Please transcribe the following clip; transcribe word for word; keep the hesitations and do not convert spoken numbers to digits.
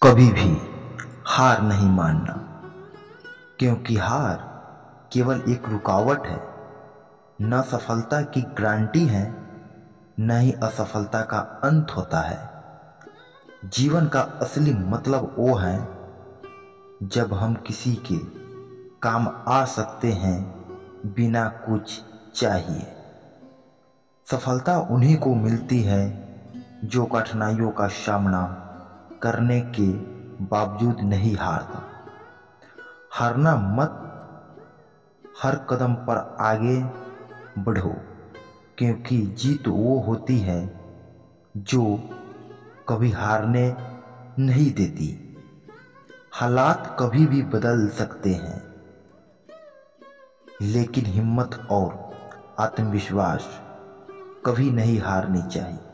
कभी भी हार नहीं मानना, क्योंकि हार केवल एक रुकावट है, न सफलता की गारंटी है, न ही असफलता का अंत होता है। जीवन का असली मतलब वो है जब हम किसी के काम आ सकते हैं बिना कुछ चाहिए। सफलता उन्हीं को मिलती है जो कठिनाइयों का सामना करने के बावजूद नहीं हारता। हारना मत, हर कदम पर आगे बढ़ो, क्योंकि जीत वो होती है जो कभी हारने नहीं देती। हालात कभी भी बदल सकते हैं, लेकिन हिम्मत और आत्मविश्वास कभी नहीं हारनी चाहिए।